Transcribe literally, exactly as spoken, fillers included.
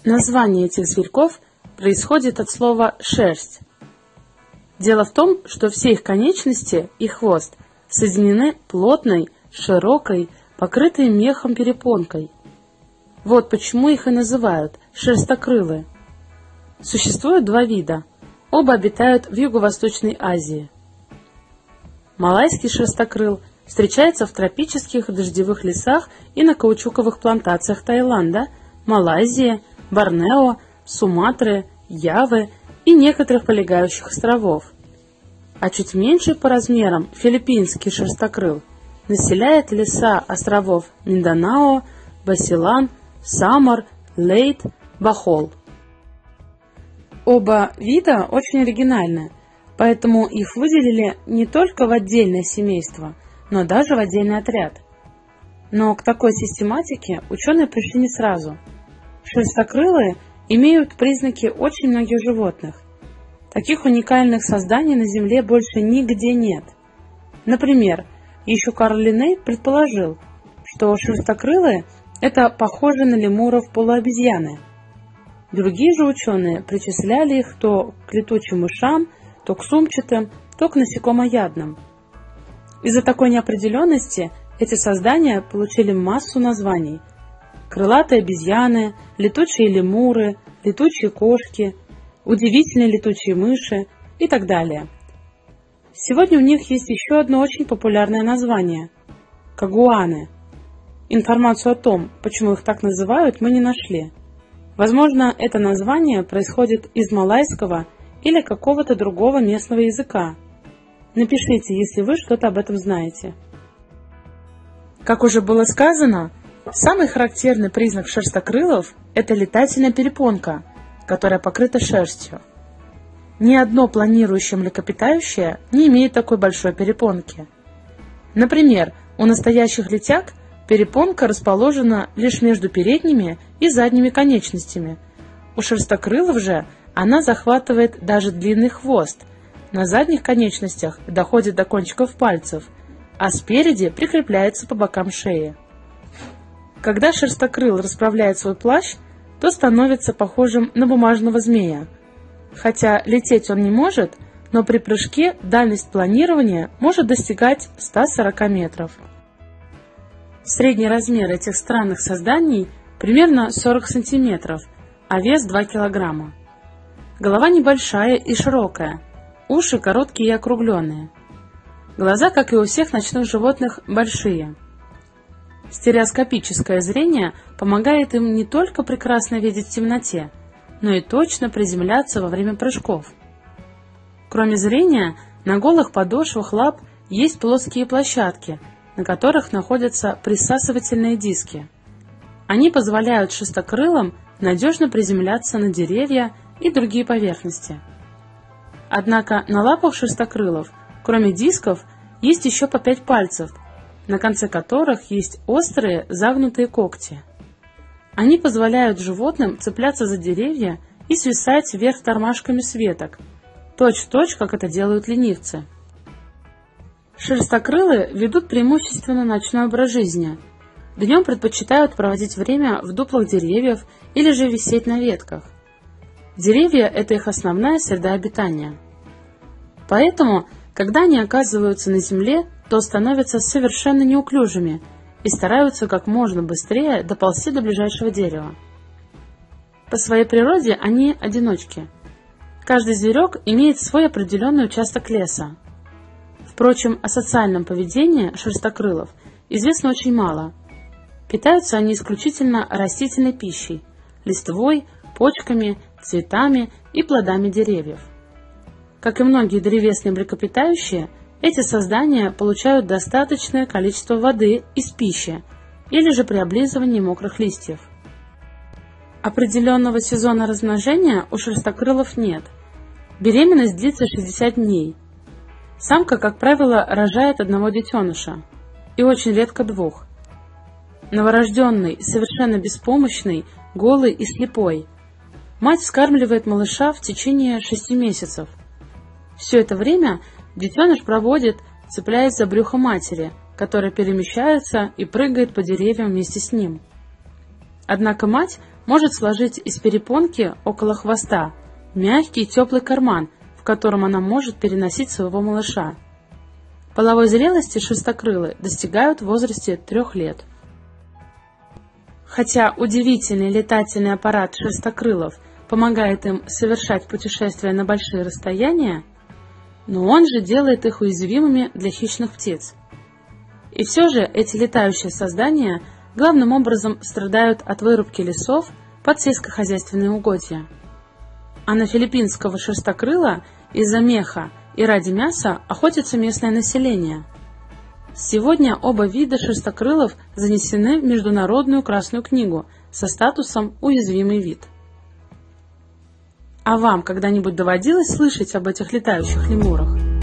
Название этих зверьков происходит от слова «шерсть». Дело в том, что все их конечности и хвост соединены плотной, широкой, покрытой мехом перепонкой. Вот почему их и называют шерстокрылые. Существует два вида. Оба обитают в Юго-Восточной Азии. Малайский шерстокрыл встречается в тропических дождевых лесах и на каучуковых плантациях Таиланда, Малайзии, Борнео, Суматры, Явы и некоторых прилегающих островов. А чуть меньше по размерам филиппинский шерстокрыл населяет леса островов Минданао, Басилан, Самар, Лейт, Бахол. Оба вида очень оригинальны, поэтому их выделили не только в отдельное семейство, но даже в отдельный отряд. Но к такой систематике ученые пришли не сразу. Шерстокрылые имеют признаки очень многих животных. Таких уникальных созданий на Земле больше нигде нет. Например, еще Карл Линней предположил, что шерстокрылые – это похожи на лемуров полуобезьяны. Другие же ученые причисляли их то к летучим мышам, то к сумчатым, то к насекомоядным. Из-за такой неопределенности эти создания получили массу названий: крылатые обезьяны, летучие лемуры, летучие кошки, удивительные летучие мыши и так далее. Сегодня у них есть еще одно очень популярное название – кагуаны. Информацию о том, почему их так называют, мы не нашли. Возможно, это название происходит из малайского или какого-то другого местного языка. Напишите, если вы что-то об этом знаете. Как уже было сказано, самый характерный признак шерстокрылов – это летательная перепонка, которая покрыта шерстью. Ни одно планирующее млекопитающее не имеет такой большой перепонки. Например, у настоящих летяг перепонка расположена лишь между передними и задними конечностями. У шерстокрылов же она захватывает даже длинный хвост, на задних конечностях доходит до кончиков пальцев, а спереди прикрепляется по бокам шеи. Когда шерстокрыл расправляет свой плащ, то становится похожим на бумажного змея. Хотя лететь он не может, но при прыжке дальность планирования может достигать ста сорока метров. Средний размер этих странных созданий примерно сорок сантиметров, а вес два килограмма. Голова небольшая и широкая, уши короткие и округленные. Глаза, как и у всех ночных животных, большие. Стереоскопическое зрение помогает им не только прекрасно видеть в темноте, но и точно приземляться во время прыжков. Кроме зрения, на голых подошвах лап есть плоские площадки, на которых находятся присасывательные диски. Они позволяют шерстокрылым надежно приземляться на деревья и другие поверхности. Однако на лапах шерстокрылов, кроме дисков, есть еще по пять пальцев, на конце которых есть острые загнутые когти. Они позволяют животным цепляться за деревья и свисать вверх тормашками с веток, точь-в-точь, как это делают ленивцы. Шерстокрылые ведут преимущественно ночной образ жизни. Днем предпочитают проводить время в дуплах деревьев или же висеть на ветках. Деревья – это их основная среда обитания. Поэтому, когда они оказываются на земле, то становятся совершенно неуклюжими и стараются как можно быстрее доползти до ближайшего дерева. По своей природе они одиночки. Каждый зверек имеет свой определенный участок леса. Впрочем, о социальном поведении шерстокрылов известно очень мало. Питаются они исключительно растительной пищей, листвой, почками, цветами и плодами деревьев. Как и многие древесные млекопитающие, эти создания получают достаточное количество воды из пищи или же при облизывании мокрых листьев. Определенного сезона размножения у шерстокрылов нет. Беременность длится шестьдесят дней. Самка, как правило, рожает одного детеныша, и очень редко двух. Новорожденный, совершенно беспомощный, голый и слепой. Мать вскармливает малыша в течение шести месяцев. Все это время детеныш проводит, цепляясь за брюхо матери, которая перемещается и прыгает по деревьям вместе с ним. Однако мать может сложить из перепонки около хвоста мягкий и теплый карман, в котором она может переносить своего малыша. Половой зрелости шерстокрылы достигают в возрасте трех лет. Хотя удивительный летательный аппарат шерстокрылов помогает им совершать путешествия на большие расстояния, но он же делает их уязвимыми для хищных птиц. И все же эти летающие создания главным образом страдают от вырубки лесов под сельскохозяйственные угодья. А на филиппинского шерстокрыла из-за меха и ради мяса охотится местное население. Сегодня оба вида шерстокрылов занесены в Международную Красную книгу со статусом «Уязвимый вид». А вам когда-нибудь доводилось слышать об этих летающих лемурах?